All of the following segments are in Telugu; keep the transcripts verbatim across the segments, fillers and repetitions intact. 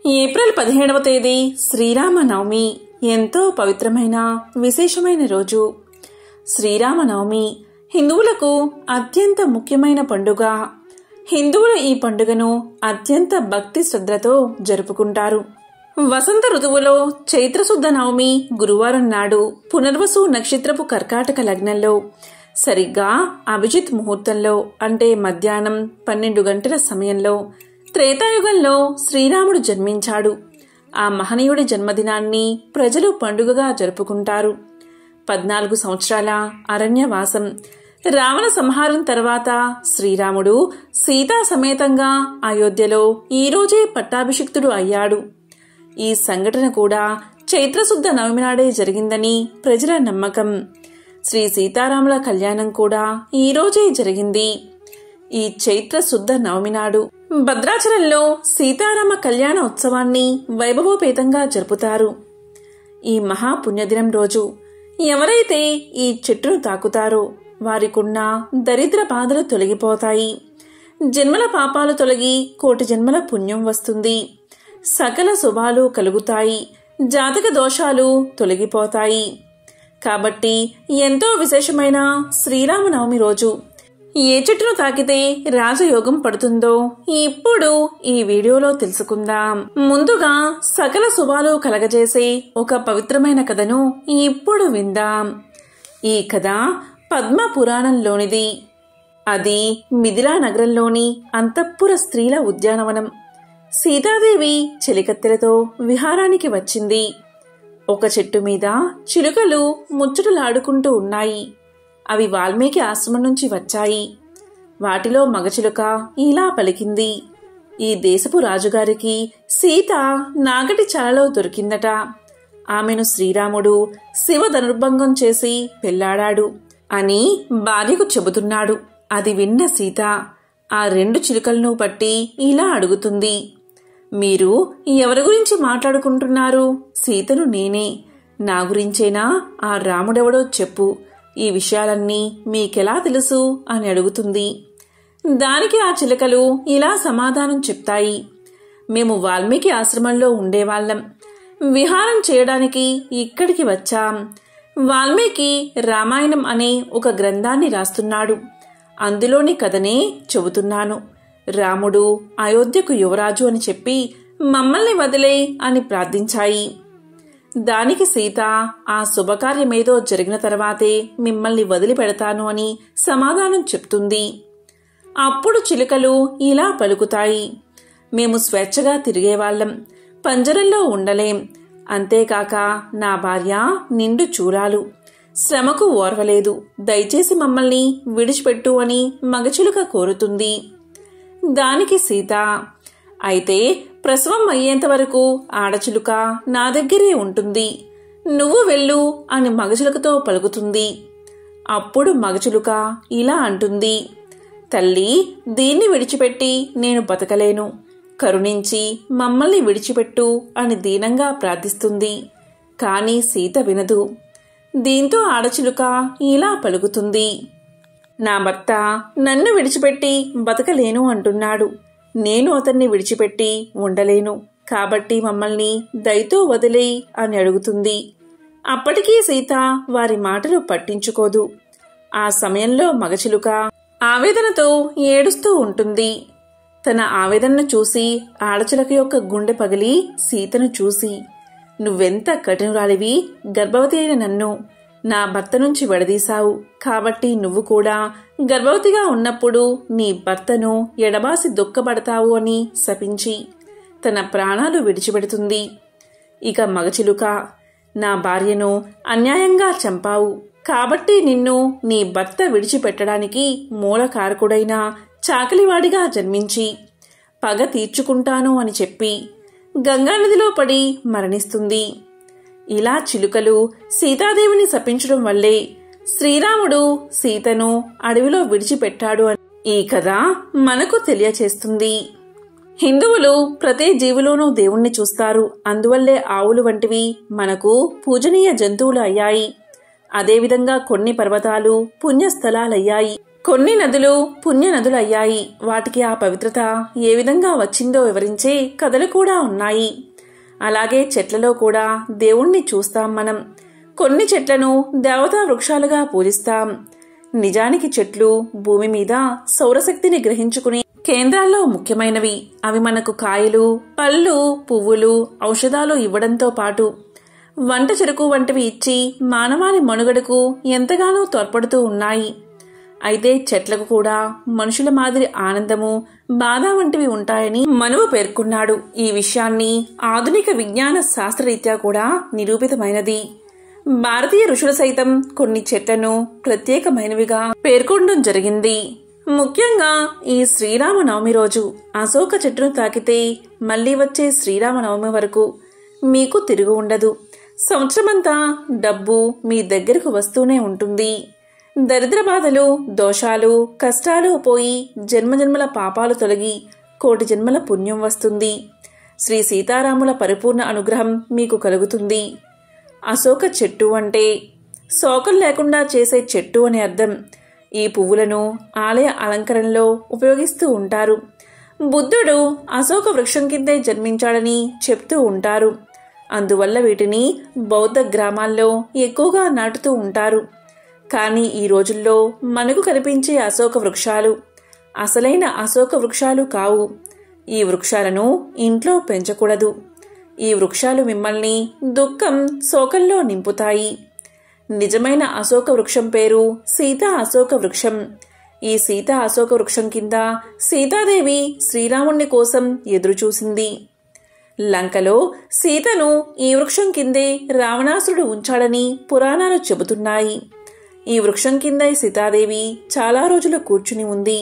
ఏప్రిల్ పదిహేడవ తేదీ శ్రీరామనవమి. ఎంతో పవిత్రమైన విశేషమైన రోజు. శ్రీరామనవమి హిందువులకు అత్యంత ముఖ్యమైన పండుగ. హిందువులు ఈ పండుగను అత్యంత భక్తి శ్రద్ధలతో జరుపుకుంటారు. వసంత ఋతువులో చైత్రశుద్ధ నవమి గురువారం నాడు పునర్వసు నక్షత్రపు కర్కాటక లగ్నంలో సరిగ్గా అభిజిత్ ముహూర్తంలో అంటే మధ్యాహ్నం పన్నెండు గంటల సమయంలో త్రేతాయుగంలో శ్రీరాముడు జన్మించాడు. ఆ మహనీయుడి జన్మదినాన్ని ప్రజలు పండుగగా జరుపుకుంటారు. పద్నాలుగు సంవత్సరాల అరణ్యవాసం, రావణ సంహారం తర్వాత శ్రీరాముడు సీతా సమేతంగా అయోధ్యలో ఈ రోజే పట్టాభిషిక్తుడు అయ్యాడు. ఈ సంఘటన కూడా చైత్రశుద్ధ నవమి నాడే జరిగిందని ప్రజల నమ్మకం. శ్రీ సీతారాముల కళ్యాణం కూడా ఈ రోజే జరిగింది. ఈ చైత్ర శుద్ధ నవమి నాడు భద్రాచలంలో సీతారామ కళ్యాణ ఉత్సవాన్ని వైభవోపేతంగా జరుపుతారు. ఈ మహాపుణ్యదినం రోజు ఎవరైతే ఈ చెట్టును తాకుతారో వారికున్న దరిద్ర బాధలు తొలగిపోతాయి. జన్మల పాపాలు తొలగి కోటి జన్మల పుణ్యం వస్తుంది. సకల శుభాలు కలుగుతాయి. జాతక దోషాలు తొలగిపోతాయి. కాబట్టి ఎంతో విశేషమైన శ్రీరామనవమి రోజు ఏ చెట్టును తాకితే రాజయోగం పడుతుందో ఇప్పుడు ఈ వీడియోలో తెలుసుకుందాం. ముందుగా సకల శుభాలు కలగజేసే ఒక పవిత్రమైన కథను ఇప్పుడు విందాం. ఈ కథ పద్మ పురాణంలోనిది. అది మిథిలా నగరంలోని అంతఃపుర స్త్రీల ఉద్యానవనం. సీతాదేవి చెలికత్తెలతో విహారానికి వచ్చింది. ఒక చెట్టు మీద చిలుకలు ముచ్చటలాడుకుంటూ ఉన్నాయి. అవి వాల్మీకి ఆశ్రమం నుంచి వచ్చాయి. వాటిలో మగచిలుక ఇలా పలికింది: ఈ దేశపు రాజుగారికి సీత నాగటి చాలలో దొరికిందట. ఆమెను శ్రీరాముడు శివ ధనుర్భంగం చేసి పెళ్లాడాడు అని భార్యకు చెబుతున్నాడు. అది విన్న సీత ఆ రెండు చిలుకలను పట్టి ఇలా అడుగుతుంది: మీరు ఎవరి గురించి మాట్లాడుకుంటున్నారు? సీతను నేనే. నా గురించేనా? ఆ రాముడెవడో చెప్పు. ఈ విషయాలన్నీ మీకెలా తెలుసు అని అడుగుతుంది. దానికి ఆ చిలుకలు ఇలా సమాధానం చెప్తాయి: మేము వాల్మీకి ఆశ్రమంలో ఉండేవాళ్లం. విహారం చేయడానికి ఇక్కడికి వచ్చాం. వాల్మీకి రామాయణం అనే ఒక గ్రంథాన్ని రాస్తున్నాడు. అందులోని కథనే చెబుతున్నాను. రాముడు అయోధ్యకు యువరాజు అని చెప్పి మమ్మల్ని వదిలే అని ప్రార్థించాయి. దానికి సీత ఆ శుభకార్యమేదో జరిగిన తర్వాతే మిమ్మల్ని వదిలిపెడతాను అని సమాధానం చెప్తుంది. అప్పుడు చిలుకలు ఇలా పలుకుతాయి: మేము స్వేచ్ఛగా తిరిగేవాళ్లం, పంజరంలో ఉండలేం. అంతేకాక నా భార్య నిండు చూరాలు, శ్రమకు ఓర్వలేదు. దయచేసి మమ్మల్ని విడిచిపెట్టు అని మగచిలుక కోరుతుంది. దానికి సీత: అయితే ప్రసవం అయ్యేంత వరకు ఆడచిలుక నా దగ్గరే ఉంటుంది. నువ్వు వెళ్ళు అని మగచిలుకతో పలుకుతుంది. అప్పుడు మగచిలుక ఇలా అంటుంది: తల్లి, దీన్ని విడిచిపెట్టి నేను బతకలేను. కరుణించి మమ్మల్ని విడిచిపెట్టు అని దీనంగా ప్రార్థిస్తుంది. కాని సీత వినదు. దీంతో ఆడచిలుక ఇలా పలుకుతుంది: నా భర్త నన్ను విడిచిపెట్టి బతకలేను అంటున్నాడు. నేను అతన్ని విడిచిపెట్టి ఉండలేను. కాబట్టి మమ్మల్ని దయతో వదిలేయి అని అడుగుతుంది. అప్పటికీ సీత వారి మాటలు పట్టించుకోదు. ఆ సమయంలో మగచిలుక ఆవేదనతో ఏడుస్తూ ఉంటుంది. తన ఆవేదనను చూసి ఆడచిలుక యొక్క గుండె పగిలి సీతను చూసి, నువ్వెంత కఠినురాలివి! గర్భవతి అయిన నన్ను నా భర్త నుంచి విడదీశావు. కాబట్టి నువ్వు కూడా గర్భవతిగా ఉన్నప్పుడు నీ భర్తను ఎడబాసి దుఃఖపడతావు అని శపించి తన ప్రాణాలు విడిచిపెడుతుంది. ఇక మగచిలుక, నా భార్యను అన్యాయంగా చంపావు. కాబట్టి నిన్ను నీ భర్త విడిచిపెట్టడానికి మూలకారకుడైన చాకలివాడిగా జన్మించి పగ తీర్చుకుంటాను అని చెప్పి గంగానదిలో పడి మరణిస్తుంది. ఇలా చిలుకలు సీతాదేవిని శపించడం వల్లే శ్రీరాముడు సీతను అడవిలో విడిచిపెట్టాడు అని ఈ కథ మనకు తెలియచేస్తుంది. హిందువులు ప్రతి జీవులోనూ దేవుణ్ణి చూస్తారు. అందువల్లే ఆవులు వంటివి మనకు పూజనీయ జంతువులు అయ్యాయి. అదేవిధంగా కొన్ని పర్వతాలు పుణ్యస్థలాలయ్యాయి. కొన్ని నదులు పుణ్య నదులు అయ్యాయి. వాటికి ఆ పవిత్రత ఏ విధంగా వచ్చిందో వివరించే కథలు కూడా ఉన్నాయి. అలాగే చెట్లలో కూడా దేవుణ్ణి చూస్తాం మనం. కొన్ని చెట్లను దేవతా వృక్షాలుగా పూజిస్తాం. నిజానికి చెట్లు భూమి మీద సౌరశక్తిని గ్రహించుకునే కేంద్రాల్లో ముఖ్యమైనవి. అవి మనకు కాయలు, పళ్ళు, పువ్వులు, ఔషధాలు ఇవ్వడంతో పాటు వంట చెరుకు వంటివి ఇచ్చి మానవాళి మనుగడకు ఎంతగానో తోడ్పడుతూ ఉన్నాయి. అయితే చెట్లకు కూడా మనుషుల మాదిరి ఆనందము, బాధ వంటివి ఉంటాయని మనువు పేర్కొన్నాడు. ఈ విషయాన్ని ఆధునిక విజ్ఞాన శాస్త్రరీత్యా కూడా నిరూపితమైనది. భారతీయ ఋషులు సైతం కొన్ని చెట్లను ప్రత్యేకమైనవిగా పేర్కొనడం జరిగింది. ముఖ్యంగా ఈ శ్రీరామనవమి రోజు అశోక చెట్టును తాకితే మళ్లీ వచ్చే శ్రీరామనవమి వరకు మీకు తిరుగు ఉండదు. సంవత్సరమంతా డబ్బు మీ దగ్గరకు వస్తూనే ఉంటుంది. దరిద్ర బాధలు, దోషాలు, కష్టాలు పోయి జన్మజన్మల పాపాలు తొలగి కోటి జన్మల పుణ్యం వస్తుంది. శ్రీ సీతారాముల పరిపూర్ణ అనుగ్రహం మీకు కలుగుతుంది. అశోక చెట్టు అంటే శోకం లేకుండా చేసే చెట్టు అని అర్థం. ఈ పువ్వులను ఆలయ అలంకరణలో ఉపయోగిస్తూ ఉంటారు. బుద్ధుడు అశోక వృక్షం కిందే జన్మించాడని చెప్తూ ఉంటారు. అందువల్ల వీటిని బౌద్ధ గ్రామాల్లో ఎక్కువగా నాటుతూ ఉంటారు. కానీ ఈ రోజుల్లో మనకు కనిపించే అశోక వృక్షాలు అసలైన అశోక వృక్షాలు కావు. ఈ వృక్షాలను ఇంట్లో పెంచకూడదు. ఈ వృక్షాలు మిమ్మల్ని దుఃఖం, శోకంలో నింపుతాయి. నిజమైన అశోక వృక్షం పేరు సీతా అశోక వృక్షం. ఈ సీతా అశోక వృక్షం కింద సీతాదేవి శ్రీరాముణ్ణి కోసం ఎదురుచూసింది. లంకలో సీతను ఈ వృక్షం కిందే రావణాసురుడు ఉంచాడని పురాణాలు చెబుతున్నాయి. ఈ వృక్షం కింద సీతాదేవి చాలా రోజులు కూర్చుని ఉంది.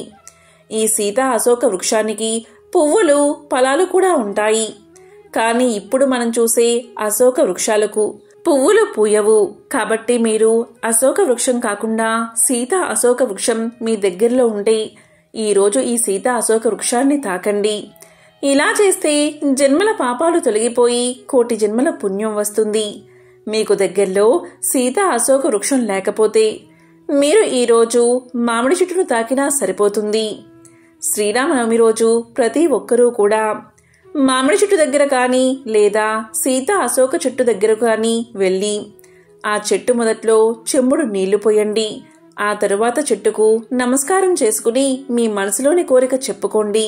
ఈ సీతా అశోక వృక్షానికి పువ్వులు, ఫలాలు కూడా ఉంటాయి. కానీ ఇప్పుడు మనం చూసే అశోక వృక్షాలకు పువ్వులు పూయవు. కాబట్టి మీరు అశోక వృక్షం కాకుండా సీతా అశోక వృక్షం మీ దగ్గరలో ఉంటే ఈరోజు ఈ సీతా అశోక వృక్షాన్ని తాకండి. ఇలా చేస్తే జన్మల పాపాలు తొలగిపోయి కోటి జన్మల పుణ్యం వస్తుంది. మీకు దగ్గరలో సీతా అశోక వృక్షం లేకపోతే మీరు ఈరోజు మామిడి చెట్టును తాకినా సరిపోతుంది. శ్రీరామనవమి రోజు ప్రతి ఒక్కరూ కూడా మామిడి చెట్టు దగ్గర కానీ లేదా సీతా అశోక చెట్టు దగ్గర కానీ వెళ్ళి ఆ చెట్టు మొదట్లో చెంబుడు నీళ్లు పోయండి. ఆ తరువాత చెట్టుకు నమస్కారం చేసుకుని మీ మనసులోని కోరిక చెప్పుకోండి.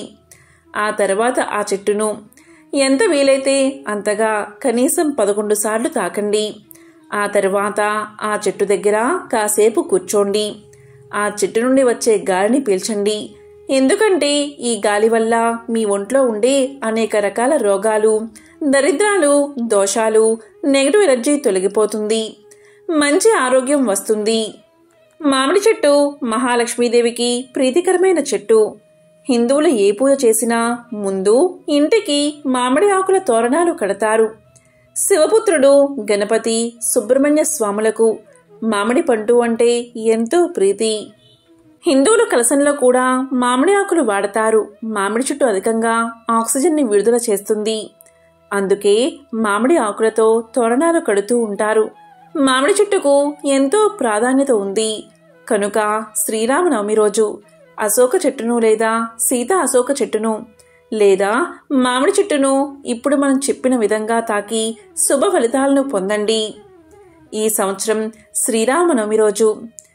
ఆ తర్వాత ఆ చెట్టును ఎంత వీలైతే అంతగా కనీసం పదకొండు సార్లు తాకండి. ఆ తరువాత ఆ చెట్టు దగ్గర కాసేపు కూర్చోండి. ఆ చెట్టు నుండి వచ్చే గాలిని పీల్చండి. ఎందుకంటే ఈ గాలి వల్ల మీ ఒంట్లో ఉండే అనేక రకాల రోగాలు, దరిద్రాలు, దోషాలు, నెగటివ్ ఎనర్జీ తొలగిపోతుంది. మంచి ఆరోగ్యం వస్తుంది. మామిడి చెట్టు మహాలక్ష్మీదేవికి ప్రీతికరమైన చెట్టు. హిందువులు ఏ పూజ చేసినా ముందు ఇంటికి మామిడి ఆకుల తోరణాలు కడతారు. శివపుత్రుడు గణపతి, సుబ్రహ్మణ్య స్వాములకు మామిడి పండు అంటే ఎంతో ప్రీతి. హిందువులు కలశంలో కూడా మామిడి ఆకులు వాడతారు. మామిడి చెట్టు అధికంగా ఆక్సిజన్ని విడుదల చేస్తుంది. అందుకే మామిడి ఆకులతో తోరణాలు కడుతూ ఉంటారు. మామిడి చెట్టుకు ఎంతో ప్రాధాన్యత ఉంది. కనుక శ్రీరామనవమి రోజు అశోక చెట్టును లేదా సీతా అశోక చెట్టును లేదా మామిడి చెట్టును ఇప్పుడు మనం చెప్పిన విధంగా తాకి శుభ ఫలితాలను పొందండి. ఈ సంవత్సరం శ్రీరామనవమి రోజు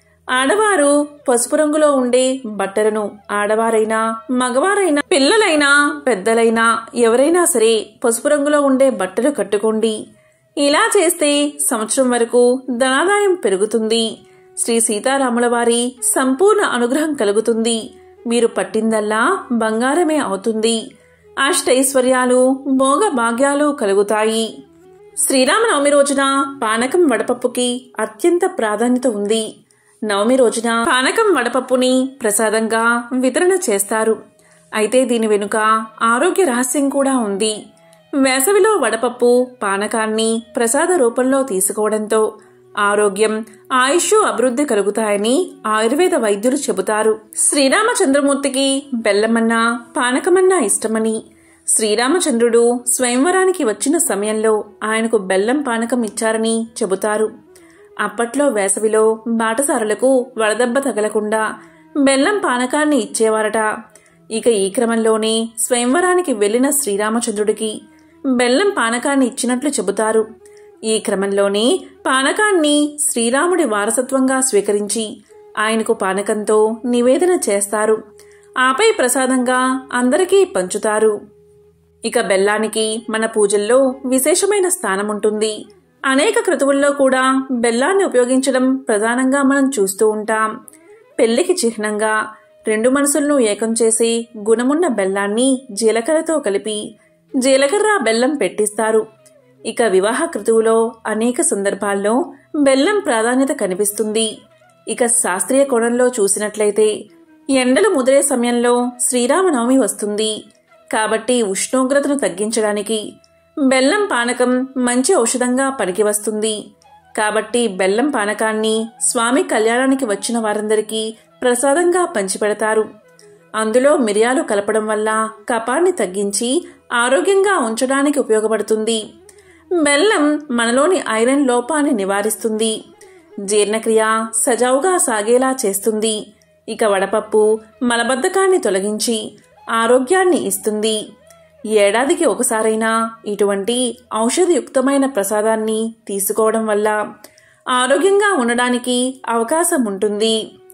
ఆడవారు పసుపు రంగులో ఉండే బట్టలను, ఆడవారైనా మగవారైనా పిల్లలైనా పెద్దలైనా ఎవరైనా సరే పసుపు రంగులో ఉండే బట్టలు కట్టుకోండి. ఇలా చేస్తే సంవత్సరం వరకు ధనాదాయం పెరుగుతుంది. శ్రీ సీతారాముల వారి సంపూర్ణ అనుగ్రహం కలుగుతుంది. మీరు పట్టిందల్లా బంగారమే అవుతుంది. అష్టైశ్వర్యాలు, భోగ భాగ్యాలు కలుగుతాయి. శ్రీరామనవమి రోజున పానకం వడపప్పుకి అత్యంత ప్రాధాన్యత ఉంది. నవమి రోజున పానకం వడపప్పుని ప్రసాదంగా వితరణ చేస్తారు. అయితే దీని వెనుక ఆరోగ్య రహస్యం కూడా ఉంది. వేసవిలో వడపప్పు పానకాన్ని ప్రసాద రూపంలో తీసుకోవడంతో ఆరోగ్యం, ఆయుష్ అభివృద్ధి కలుగుతాయని ఆయుర్వేద వైద్యులు చెబుతారు. శ్రీరామచంద్రమూర్తికి బెల్లమన్నా పానకమన్నా ఇష్టమని శ్రీరామచంద్రుడు స్వయంవరానికి వచ్చిన సమయంలో ఆయనకు బెల్లం పానకం ఇచ్చారని చెబుతారు. అప్పట్లో వేసవిలో బాటసారులకు వడదెబ్బ తగలకుండా బెల్లం పానకాన్ని ఇచ్చేవారట. ఇక ఈ క్రమంలోనే స్వయంవరానికి వెళ్లిన శ్రీరామచంద్రుడికి బెల్లం పానకాన్ని ఇచ్చినట్లు చెబుతారు. ఈ క్రమంలోనే పానకాన్ని శ్రీరాముడి వారసత్వంగా స్వీకరించి ఆయనకు పానకంతో నివేదన చేస్తారు. ఆపై ప్రసాదంగా అందరికీ పంచుతారు. ఇక బెల్లానికి మన పూజల్లో విశేషమైన స్థానముంటుంది. అనేక క్రతువుల్లో కూడా బెల్లాన్ని ఉపయోగించడం ప్రధానంగా మనం చూస్తూ ఉంటాం. పెళ్లికి చిహ్నంగా రెండు మనసులను ఏకం చేసి గుణమున్న బెల్లాన్ని జీలకర్రతో కలిపి జీలకర్ర బెల్లం పెట్టిస్తారు. ఇక వివాహ క్రతువులో అనేక సందర్భాల్లో బెల్లం ప్రాధాన్యత కనిపిస్తుంది. ఇక శాస్త్రీయ కోణంలో చూసినట్లయితే ఎండలు ముదిరే సమయంలో శ్రీరామనవమి వస్తుంది. కాబట్టి ఉష్ణోగ్రతను తగ్గించడానికి బెల్లం పానకం మంచి ఔషధంగా పనికి వస్తుంది. కాబట్టి బెల్లం పానకాన్ని స్వామి కళ్యాణానికి వచ్చిన వారందరికీ ప్రసాదంగా పంచిపెడతారు. అందులో మిరియాలు కలపడం వల్ల కఫాన్ని తగ్గించి ఆరోగ్యంగా ఉంచడానికి ఉపయోగపడుతుంది. బెల్లం మనలోని ఐరన్ లోపాన్ని నివారిస్తుంది. జీర్ణక్రియ సజావుగా సాగేలా చేస్తుంది. ఇక వడపప్పు మలబద్ధకాన్ని తొలగించి ఆరోగ్యాన్ని ఇస్తుంది. ఏడాదికి ఒకసారైనా ఇటువంటి ఔషధయుక్తమైన ప్రసాదాన్ని తీసుకోవడం వల్ల ఆరోగ్యంగా ఉండడానికి అవకాశం ఉంటుంది.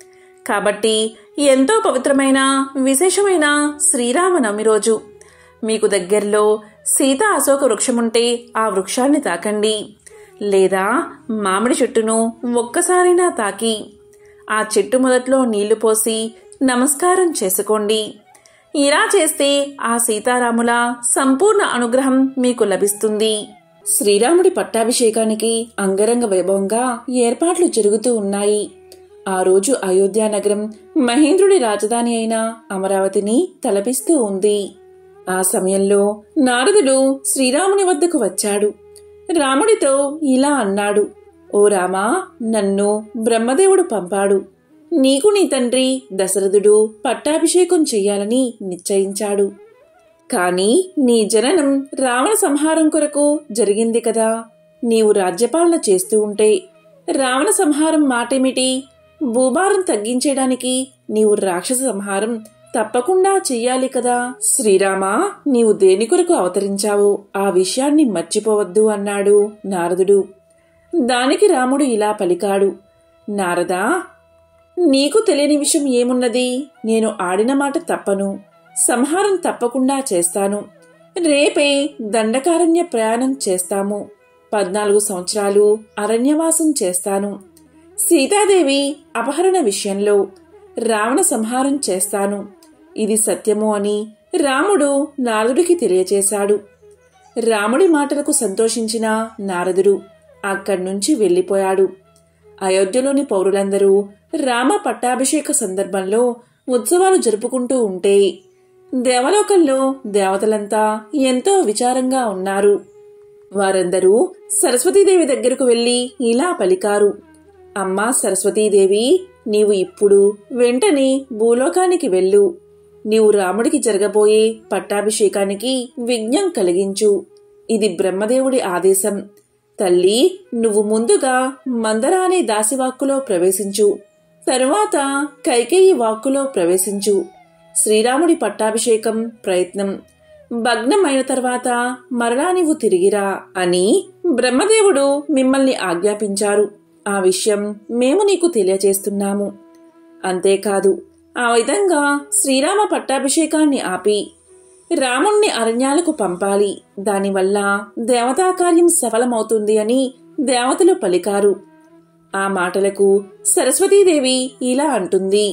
కాబట్టి ఎంతో పవిత్రమైన విశేషమైన శ్రీరామనవమి రోజు మీకు దగ్గరలో సీతా అశోక వృక్షముంటే ఆ వృక్షాన్ని తాకండి. లేదా మామిడి చెట్టును ఒక్కసారైనా తాకి ఆ చెట్టు మొదట్లో నీళ్లు పోసి నమస్కారం చేసుకోండి. ఇలా చేస్తే ఆ సీతారాముల సంపూర్ణ అనుగ్రహం మీకు లభిస్తుంది. శ్రీరాముడి పట్టాభిషేకానికి అంగరంగ వైభవంగా ఏర్పాట్లు జరుగుతూ ఉన్నాయి. ఆ రోజు అయోధ్య నగరం మహేంద్రుడి రాజధాని అయిన అమరావతిని తలపిస్తూ ఉంది. ఆ సమయంలో నారదుడు శ్రీరాముని వద్దకు వచ్చాడు. రాముడితో ఇలా అన్నాడు: ఓ రామా, నన్ను బ్రహ్మదేవుడు పంపాడు. నీకు నీ తండ్రి దశరథుడు పట్టాభిషేకం చెయ్యాలని నిశ్చయించాడు. కాని నీ జననం రావణ సంహారం కొరకు జరిగింది కదా. నీవు రాజ్యపాలన చేస్తూ ఉంటే రావణ సంహారం మాటేమిటి? భూభారం తగ్గించేయడానికి నీవు రాక్షస సంహారం తప్పకుండా చెయ్యాలి కదా. శ్రీరామా, నీవు దేని కొరకు అవతరించావో ఆ విషయాన్ని మర్చిపోవద్దు అన్నాడు నారదుడు. దానికి రాముడు ఇలా పలికాడు: నారదా, నీకు తెలియని విషయం ఏమున్నది? నేను ఆడిన మాట తప్పను. సంహారం తప్పకుండా చేస్తాను. రేపే దండకారణ్య ప్రయాణం చేస్తాము. పద్నాలుగు సంవత్సరాలు అరణ్యవాసం చేస్తాను. సీతాదేవి అపహరణ విషయంలో రావణ సంహారం చేస్తాను. ఇది సత్యము అని రాముడు నారదుడికి తెలియచేశాడు. రాముడి మాటలకు సంతోషించిన నారదుడు అక్కడ్నుంచి వెళ్లిపోయాడు. అయోధ్యలోని పౌరులందరూ రామ పట్టాభిషేక సందర్భంలో ఉత్సవాలు జరుపుకుంటూ ఉంటే దేవలోకంలో దేవతలంతా ఎంతో విచారంగా ఉన్నారు. వారందరూ సరస్వతీదేవి దగ్గరకు వెళ్లి ఇలా పలికారు: అమ్మా సరస్వతీదేవి, నీవు ఇప్పుడు వెంటనే భూలోకానికి వెళ్ళు. నీవు రాముడికి జరగబోయే పట్టాభిషేకానికి విఘ్నం కలిగించు. ఇది బ్రహ్మదేవుడి ఆదేశం. తల్లి, నువ్వు ముందుగా మందర అనే దాసివాక్కులో ప్రవేశించు. తరువాత కైకేయి వాక్కులో ప్రవేశించు. శ్రీరాముడి పట్టాభిషేకం ప్రయత్నం భగ్నమైన తర్వాత మరలా నీవు తిరిగిరా అని బ్రహ్మదేవుడు మిమ్మల్ని ఆజ్ఞాపించారు. ఆ విషయం మేము నీకు తెలియచేస్తున్నాము. అంతేకాదు, ఆ విధంగా శ్రీరామ పట్టాభిషేకాన్ని ఆపి రాముణ్ణి అరణ్యాలకు పంపాలి. దానివల్ల దేవతాకార్యం సఫలమవుతుంది అని దేవతలు పలికారు. ఆ మాటలకు సరస్వతీదేవి ఇలా అంటుంది: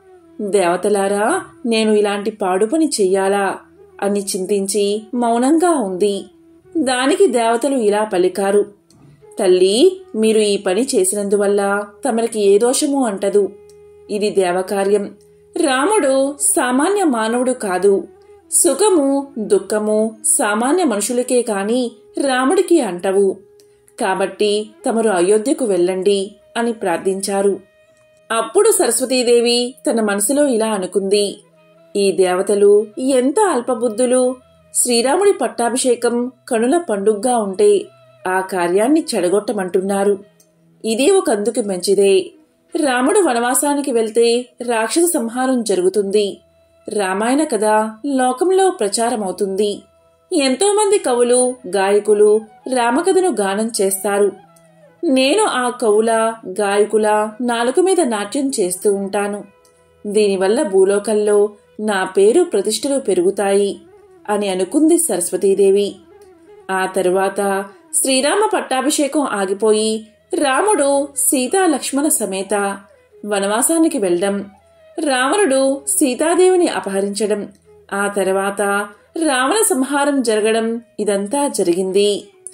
దేవతలారా, నేను ఇలాంటి పాడుపని చెయ్యాలా అని చింతించి మౌనంగా ఉంది. దానికి దేవతలు ఇలా పలికారు: తల్లి, మీరు ఈ పని చేసినందువల్ల తమరికి ఏ దోషము అంటదు. ఇది దేవకార్యం. రాముడు సామాన్య మానవుడు కాదు. సుఖము దుఃఖము సామాన్య మనుషులకే కాని రాముడికి అంటవు. కాబట్టి తమరు అయోధ్యకు వెళ్ళండి అని ప్రార్థించారు. అప్పుడు సరస్వతీదేవి తన మనసులో ఇలా అనుకుంది: ఈ దేవతలు ఎంత అల్పబుద్ధులు. శ్రీరాముడి పట్టాభిషేకం కనుల పండుగ్గా ఉంటే ఆ కార్యాన్ని చెడగొట్టమంటున్నారు. ఇదే ఒకందుకు మంచిదే. రాముడు వనవాసానికి వెళ్తే రాక్షస సంహారం జరుగుతుంది. రామాయణ కథ లోకంలో ప్రచారమవుతుంది. ఎంతో మంది కవులు, గాయకులు రామకథను గానం చేస్తారు. నేను ఆ కవుల, గాయకుల నాలుక మీద నాట్యం చేస్తూ ఉంటాను. దీనివల్ల భూలోకంలో నా పేరు ప్రతిష్టలు పెరుగుతాయి అని అనుకుంది సరస్వతీదేవి. ఆ తరువాత శ్రీరామ పట్టాభిషేకం ఆగిపోయి రాముడు సీతా లక్ష్మణ సమేత వనవాసానికి వెళ్లడం, రావణుడు సీతాదేవిని అపహరించడం, ఆ తర్వాత రావణ సంహారం జరగడం ఇదంతా జరిగింది.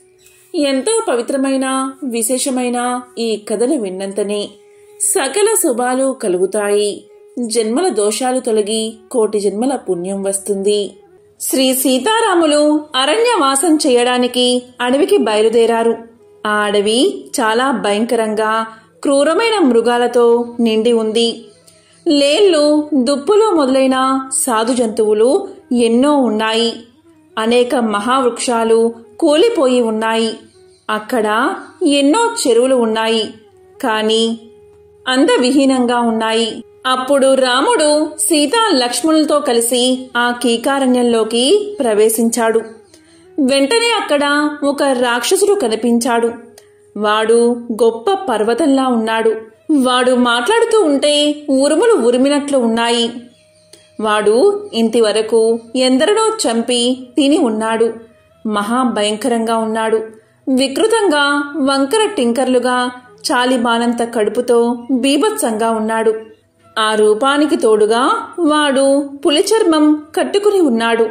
ఎంతో పవిత్రమైన విశేషమైన ఈ కథను విన్నంతనే సకల శుభాలు కలుగుతాయి. జన్మల దోషాలు తొలగి కోటి జన్మల పుణ్యం వస్తుంది. శ్రీ సీతారాములు అరణ్యవాసం చేయడానికి అడవికి బయలుదేరారు. ఆ అడవి చాలా భయంకరంగా క్రూరమైన మృగాలతో నిండి ఉంది. లేళ్లు, దుప్పులు మొదలైన సాధు జంతువులు ఎన్నో ఉన్నాయి. అనేక మహావృక్షాలు కూలిపోయి ఉన్నాయి. అక్కడ ఎన్నో చెరువులు ఉన్నాయి, కాని అందవిహీనంగా ఉన్నాయి. అప్పుడు రాముడు సీతా లక్ష్మణులతో కలిసి ఆ కీకారణ్యంలోకి ప్రవేశించాడు. వెంటనే అక్కడ ఒక రాక్షసుడు కనిపించాడు. వాడు గొప్ప పర్వతంలా ఉన్నాడు. వాడు మాట్లాడుతూ ఉంటే ఉరుములు ఉరిమినట్లు ఉన్నాయి. వాడు ఇంతవరకు ఎందరినో చంపి తిని ఉన్నాడు. మహాభయంకరంగా ఉన్నాడు. వికృతంగా వంకర టింకర్లుగా చాలిబానంత కడుపుతో బీభత్సంగా ఉన్నాడు. ఆ రూపానికి తోడుగా వాడు పులిచర్మం కట్టుకుని ఉన్నాడు.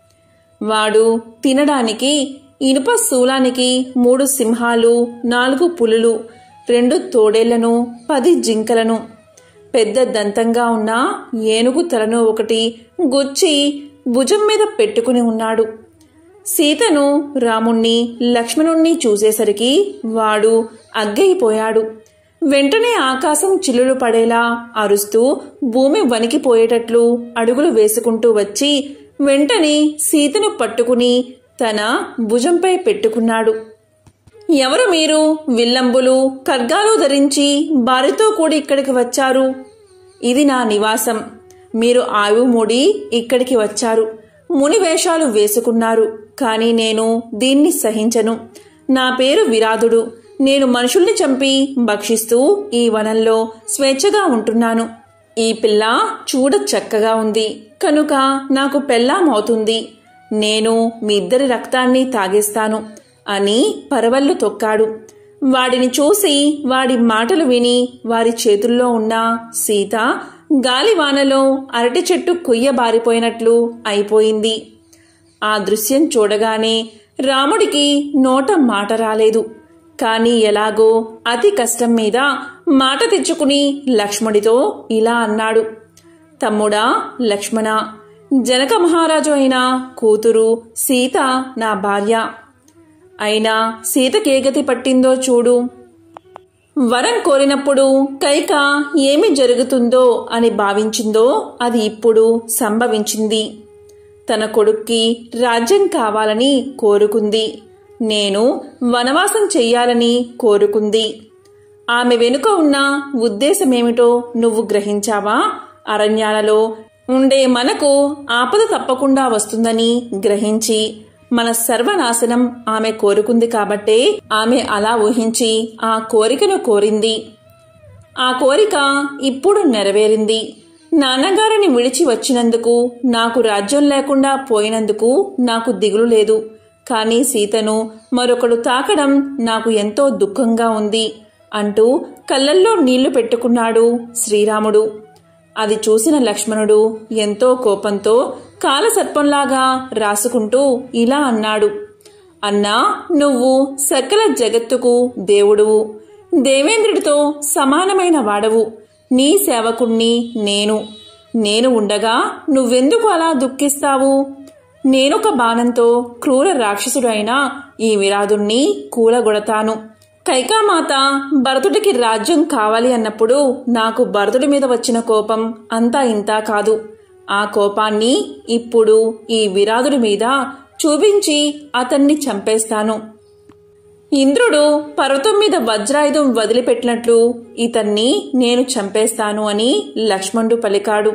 వాడు తినడానికి ఇనుప శూలానికి మూడు సింహాలు, నాలుగు పులులు, రెండు తోడేళ్లను, పది జింకలను, పెద్ద దంతంగా ఉన్న ఏనుగు తలను ఒకటి గుచ్చి భుజం మీద పెట్టుకుని ఉన్నాడు. సీతను, రాముణ్ణి, లక్ష్మణుణ్ణి చూసేసరికి వాడు అగ్గయిపోయాడు. వెంటనే ఆకాశం చిల్లులు పడేలా అరుస్తూ భూమి వణికిపోయేటట్లు అడుగులు వేసుకుంటూ వచ్చి వెంటనే సీతను పట్టుకుని తన భుజంపై పెట్టుకున్నాడు. ఎవరు మీరు? విల్లంబులు, ఖడ్గాలు ధరించి భార్యతో కూడి ఇక్కడికి వచ్చారు. ఇది నా నివాసం. మీరు ఆయువు మూడి ఇక్కడికి వచ్చారు. ముని వేషాలు వేసుకున్నారు. కాని నేను దీన్ని సహించను. నా పేరు విరాధుడు. నేను మనుషుల్ని చంపి భక్షిస్తూ ఈ వనంలో స్వేచ్ఛగా ఉంటున్నాను. ఈ పిల్ల చూడ చక్కగా ఉంది కనుక నాకు పెళ్ళామవుతుంది. నేను మీ ఇద్దరి రక్తాన్ని తాగేస్తాను అని పరవళ్లు తొక్కాడు. వాడిని చూసి వాడి మాటలు విని వారి చేతుల్లో ఉన్న సీత గాలివానలో అరటి చెట్టు కొయ్యబారిపోయినట్లు అయిపోయింది. ఆ దృశ్యం చూడగానే రాముడికి నోట మాట రాలేదు. కాని ఎలాగో అతి కష్టం మీద మాట తెచ్చుకుని లక్ష్మణుడితో ఇలా అన్నాడు. తమ్ముడా లక్ష్మణ, జనక మహారాజు అయిన కూతురు సీత నా భార్య. అయినా సీతకేగతి పట్టిందో చూడు. వరం కోరినప్పుడు కైక ఏమి జరుగుతుందో అని భావించిందో అది ఇప్పుడు సంభవించింది. తన కొడుక్కి రాజ్యం కావాలని కోరుకుంది. నేను వనవాసం చెయ్యాలని కోరుకుంది. ఆమె వెనుక ఉన్న ఉద్దేశమేమిటో నువ్వు గ్రహించావా? అరణ్యాలలో ఉండే మనకు ఆపద తప్పకుండా వస్తుందని గ్రహించి మన సర్వనాశనం ఆమె కోరుకుంది కాబట్టే ఆమె అలా ఊహించి ఆ కోరికను కోరింది. ఆ కోరిక ఇప్పుడు నెరవేరింది. నాన్నగారిని విడిచి వచ్చినందుకు, నాకు రాజ్యం లేకుండా పోయినందుకు నాకు దిగులు లేదు. కాని సీతను మరొకడు తాకడం నాకు ఎంతో దుఃఖంగా ఉంది అంటూ కళ్ళల్లో నీళ్లు పెట్టుకున్నాడు శ్రీరాముడు. అది చూసిన లక్ష్మణుడు ఎంతో కోపంతో కాలసర్పంలాగా రాసుకుంటూ ఇలా అన్నాడు. అన్నా, నువ్వు సకల జగత్తుకు దేవుడువు, దేవేంద్రుడితో సమానమైన వాడవు. నీ సేవకుణ్ణి నేను. నేను ఉండగా నువ్వెందుకు అలా దుఃఖిస్తావు? నేనొక బాణంతో క్రూర రాక్షసుడైన ఈ విరాధుణ్ణి కూలగొడతాను. కైకామాత భరతుడికి రాజ్యం కావాలి అన్నప్పుడు నాకు భరతుడి మీద వచ్చిన కోపం అంతా ఇంతా కాదు. ఆ కోపాన్ని ఇప్పుడు ఈ విరాధుడి మీద చూపించి అతన్ని చంపేస్తాను. ఇంద్రుడు పర్వతం మీద వజ్రాయుధం వదిలిపెట్టినట్లు ఇతన్ని నేను చంపేస్తాను అని లక్ష్మణుడు పలికాడు.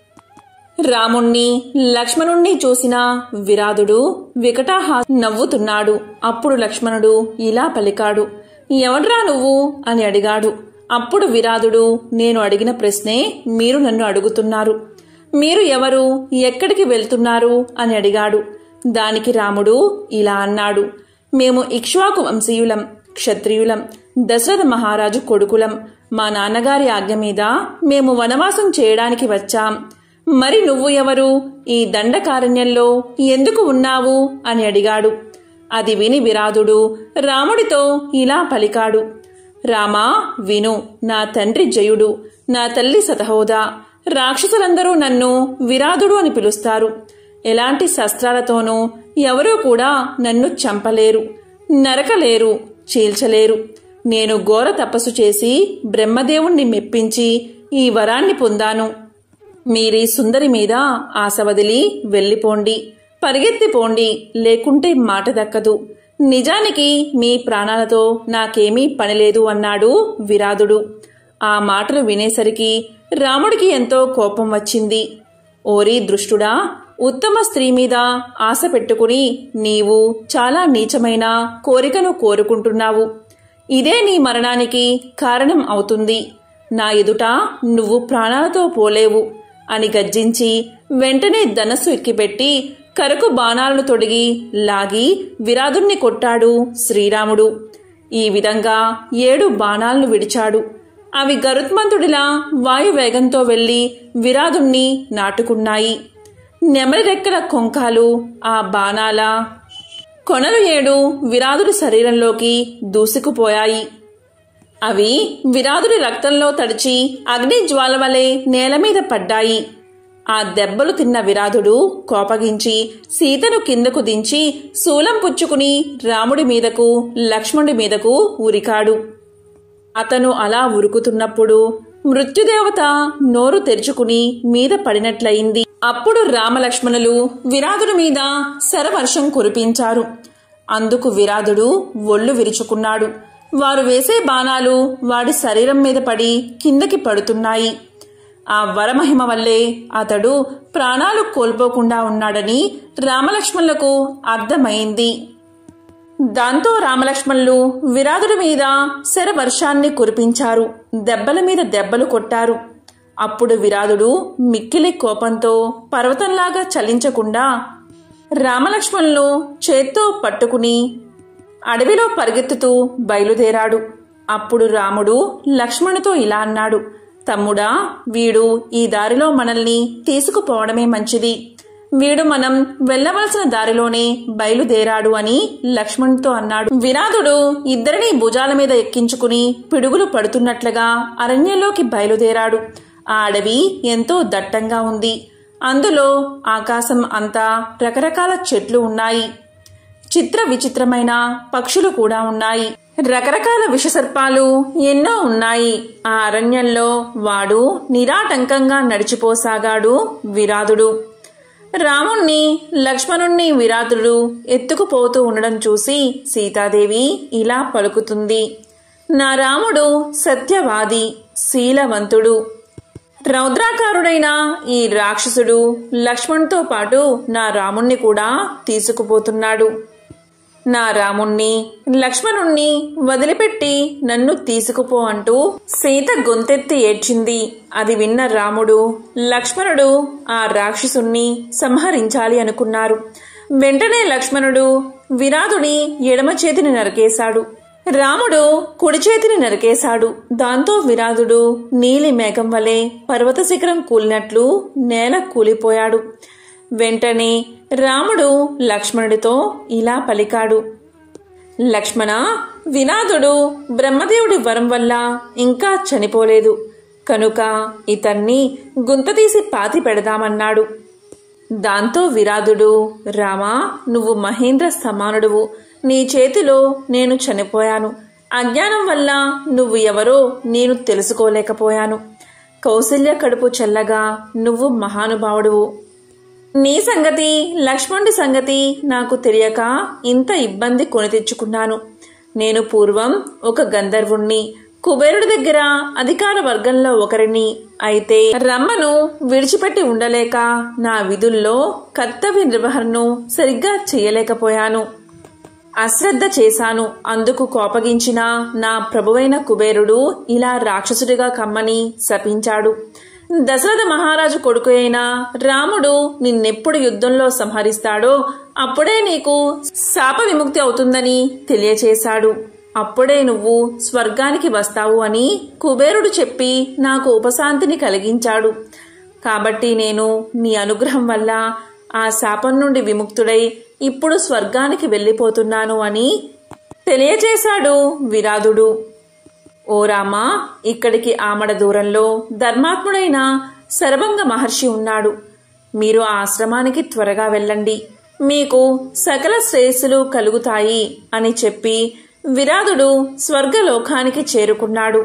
రాముణ్ణి లక్ష్మణుణ్ణి చూసిన విరాధుడు వికటాహా నవ్వుతున్నాడు. అప్పుడు లక్ష్మణుడు ఇలా పలికాడు, ఎవడ్రా నువ్వు అని అడిగాడు. అప్పుడు విరాధుడు, నేను అడిగిన ప్రశ్నే మీరు నన్ను అడుగుతున్నారు. మీరు ఎవరు, ఎక్కడికి వెళ్తున్నారు అని అడిగాడు. దానికి రాముడు ఇలా అన్నాడు, మేము ఇక్ష్వాకు వంశీయులం, క్షత్రియులం, దశరథ మహారాజు కొడుకులం. మా నాన్నగారి ఆజ్ఞ మీద మేము వనవాసం చేయడానికి వచ్చాం. మరి నువ్వు ఎవరు, ఈ దండకారణ్యంలో ఎందుకు ఉన్నావు అని అడిగాడు. అది విని విరాధుడు రాముడితో ఇలా పలికాడు, రామా విను, నా తండ్రి జయుడు, నా తల్లి సతహోద, రాక్షసులందరూ నన్ను విరాధుడు అని పిలుస్తారు. ఎలాంటి శస్త్రాలతోనూ ఎవరూ కూడా నన్ను చంపలేరు, నరకలేరు, చీల్చలేరు. నేను ఘోర తపస్సు చేసి బ్రహ్మదేవుణ్ణి మెప్పించి ఈ వరాన్ని పొందాను. మీరీ సుందరి మీద ఆశ వదిలి వెళ్ళిపోండి, పరిగెత్తిపోండి, లేకుంటే మాట దక్కదు. నిజానికి మీ ప్రాణాలతో నాకేమీ పనిలేదు అన్నాడు విరాధుడు. ఆ మాటలు వినేసరికి రాముడికి ఎంతో కోపం వచ్చింది. ఓరి దృష్టుడా, ఉత్తమ స్త్రీ మీద ఆశ పెట్టుకుని నీవు చాలా నీచమైన కోరికను కోరుకుంటున్నావు. ఇదే నీ మరణానికి కారణం అవుతుంది. నా ఎదుట నువ్వు ప్రాణాలతో పోలేవు అని గర్జించి వెంటనే ధనస్సు ఎక్కిపెట్టి కరకు బాణాలను తొడిగి లాగి విరాధుణ్ణి కొట్టాడు శ్రీరాముడు. ఈ విధంగా ఏడు బాణాలను విడిచాడు. అవి గరుత్మంతుడిలా వాయువేగంతో వెళ్లి విరాధుణ్ణి నాటుకున్నాయి. నెమలి రెక్కల కొంకాలు ఆ బాణాల కొనలు ఏడు విరాధుడి శరీరంలోకి దూసుకుపోయాయి. అవి విరాధుడి రక్తంలో తడిచి అగ్ని జ్వాల వలె నేల మీద పడ్డాయి. ఆ దెబ్బలు తిన్న విరాధుడు కోపగించి సీతను కిందకు దించి శూలం పుచ్చుకుని రాముడి మీదకు లక్ష్మణుడి మీదకు ఉరికాడు. అతను అలా ఉరుకుతున్నప్పుడు మృత్యుదేవత నోరు తెరుచుకుని మీద పడినట్లయింది. అప్పుడు రామలక్ష్మణులు విరాధుడి మీద శరవర్షం కురిపించారు. అందుకు విరాధుడు ఒళ్ళు విరుచుకున్నాడు. వారు వేసే బాణాలు వాడి శరీరం మీద పడి కిందకి పడుతున్నాయి. ఆ వరమహిమ వల్లే అతడు ప్రాణాలు కోల్పోకుండా ఉన్నాడని రామలక్ష్మణులకు అర్థమైంది. దాంతో రామలక్ష్మణులు విరాధుడి మీద శరవర్షాన్ని కురిపించారు. దెబ్బల మీద దెబ్బలు కొట్టారు. అప్పుడు విరాధుడు మిక్కిలి కోపంతో పర్వతంలాగా చలించకుండా రామలక్ష్మణులు చేత్తో పట్టుకుని అడవిలో పరిగెత్తుతూ బయలుదేరాడు. అప్పుడు రాముడు లక్ష్మణుతో ఇలా అన్నాడు, తమ్ముడా, వీడు ఈ దారిలో మనల్ని తీసుకుపోవడమే మంచిది. వీడు మనం వెళ్లవలసిన దారిలోనే బయలుదేరాడు అని లక్ష్మణుతో అన్నాడు. విరాధుడు ఇద్దరిని భుజాల మీద ఎక్కించుకుని పిడుగులు పడుతున్నట్లుగా అరణ్యంలోకి బయలుదేరాడు. ఆ అడవి ఎంతో దట్టంగా ఉంది. అందులో ఆకాశం అంతా రకరకాల చెట్లు ఉన్నాయి. చిత్ర విచిత్రమైన పక్షులు కూడా ఉన్నాయి. రకరకాల విషసర్పాలు ఎన్నో ఉన్నాయి. ఆ అరణ్యంలో వాడు నిరాటంకంగా నడిచిపోసాగాడు విరాధుడు. రాముణ్ణి లక్ష్మణుణ్ణి విరాధుడు ఎత్తుకుపోతూ ఉండడం చూసి సీతాదేవి ఇలా పలుకుతుంది, నా రాముడు సత్యవాది, శీలవంతుడు. రౌద్రాకారుడైన ఈ రాక్షసుడు లక్ష్మణుతో పాటు నా రాముణ్ణి కూడా తీసుకుపోతున్నాడు. నా రాముణ్ణి లక్ష్మణుణ్ణి వదిలిపెట్టి నన్ను తీసుకుపో అంటూ సీత గొంతెత్తి ఏడ్చింది. అది విన్న రాముడు లక్ష్మణుడు ఆ రాక్షసుణ్ణి సంహరించాలి అనుకున్నారు. వెంటనే లక్ష్మణుడు విరాధుడి ఎడమ చేతిని నరికేశాడు. రాముడు కుడి చేతిని నరికేశాడు. దాంతో విరాధుడు నీలి మేఘం వలె పర్వత శిఖరం కూలినట్లు నేల కూలిపోయాడు. వెంటనే రాముడు లక్ష్మణుడితో ఇలా పలికాడు, లక్ష్మణ, విరాధుడు బ్రహ్మదేవుడి వరం వల్ల ఇంకా చనిపోలేదు కనుక ఇతన్ని గుంతతీసి పాతి పెడదామన్నాడు. దాంతో విరాధుడు, రామా, నువ్వు మహేంద్ర సమానుడువు. నీ చేతిలో నేను చనిపోయాను. అజ్ఞానం వల్ల నువ్వు ఎవరో నేను తెలుసుకోలేకపోయాను. కౌసల్య కడుపు చల్లగా నువ్వు మహానుభావుడువు. నీ సంగతి లక్ష్మణుడి సంగతి నాకు తెలియక ఇంత ఇబ్బంది కొని తెచ్చుకున్నాను. నేను పూర్వం ఒక గంధర్వుణ్ణి, కుబేరుడి దగ్గర అధికార వర్గంలో ఒకరిని. అయితే రమ్మను విడిచిపెట్టి ఉండలేక నా విధుల్లో కర్తవ్య నిర్వహణను సరిగ్గా చేయలేకపోయాను. అశ్రద్ధ చేశాను. అందుకు కోపగించిన నా ప్రభువైన కుబేరుడు ఇలా రాక్షసుడిగా కమ్మని శపించాడు. దశరథ మహారాజు కొడుకు అయిన రాముడు నిన్నెప్పుడు యుద్ధంలో సంహరిస్తాడో అప్పుడే నీకు శాప విముక్తి అవుతుందని తెలియచేశాడు. అప్పుడే నువ్వు స్వర్గానికి వస్తావు అని కుబేరుడు చెప్పి నాకు ఉపశాంతిని కలిగించాడు. కాబట్టి నేను నీ అనుగ్రహం వల్ల ఆ శాపం నుండి విముక్తుడై ఇప్పుడు స్వర్గానికి వెళ్ళిపోతున్నాను అని తెలియచేశాడు విరాధుడు. ఓ రామా, ఇక్కడికి ఆమడ దూరంలో ధర్మాత్ముడైన శరభంగ మహర్షి ఉన్నాడు. మీరు ఆ ఆశ్రమానికి త్వరగా వెళ్ళండి, మీకు సకల శ్రేయస్సులు కలుగుతాయి అని చెప్పి విరాధుడు స్వర్గలోకానికి చేరుకున్నాడు.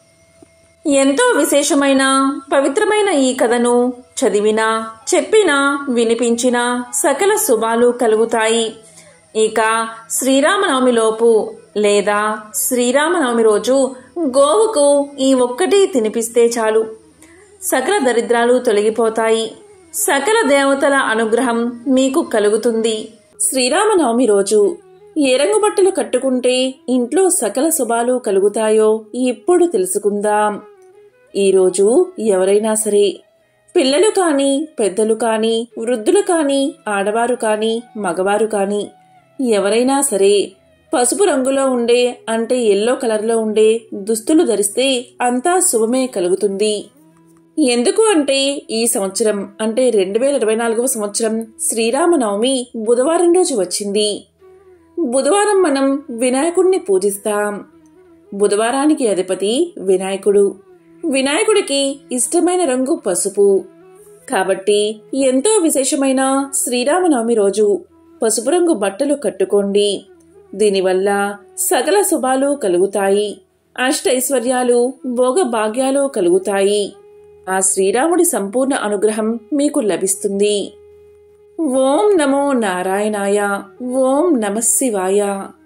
ఎంతో విశేషమైన పవిత్రమైన ఈ కథను చదివినా చెప్పినా వినిపించినా సకల శుభాలు కలుగుతాయి. ఇక శ్రీరామనవమిలోపు లేదా శ్రీరామనవమి రోజు గోవుకు ఈ ఒక్కటి తినిపిస్తే చాలు, సకల దరిద్రాలు తొలగిపోతాయి, సకల దేవతల అనుగ్రహం మీకు కలుగుతుంది. శ్రీరామనవమి రోజు ఏ రంగు బట్టలు కట్టుకుంటే ఇంట్లో సకల శుభాలు కలుగుతాయో ఇప్పుడు తెలుసుకుందాం. ఈరోజు ఎవరైనా సరే, పిల్లలు కాని పెద్దలు కాని వృద్ధులు కాని ఆడవారు కాని మగవారు కాని ఎవరైనా సరే పసుపు రంగులో ఉండే అంటే ఎల్లో కలర్లో ఉండే దుస్తులు ధరిస్తే అంతా శుభమే కలుగుతుంది. ఎందుకు అంటే ఈ సంవత్సరం అంటే రెండు వేల ఇరవై నాలుగవ సంవత్సరం శ్రీరామనవమి బుధవారం రోజు వచ్చింది. బుధవారం మనం వినాయకుడిని పూజిస్తాం. బుధవారానికి అధిపతి వినాయకుడు. వినాయకుడికి ఇష్టమైన రంగు పసుపు. కాబట్టి ఎంతో విశేషమైన శ్రీరామనవమి రోజు పసుపు రంగు బట్టలు కట్టుకోండి. దీనివల్ల సకల శుభాలు కలుగుతాయి, అష్టైశ్వర్యాలు భోగ భాగ్యాలు కలుగుతాయి. ఆ శ్రీరాముడి సంపూర్ణ అనుగ్రహం మీకు లభిస్తుంది. ఓం నమో నారాయణాయ. ఓం నమః శివాయ.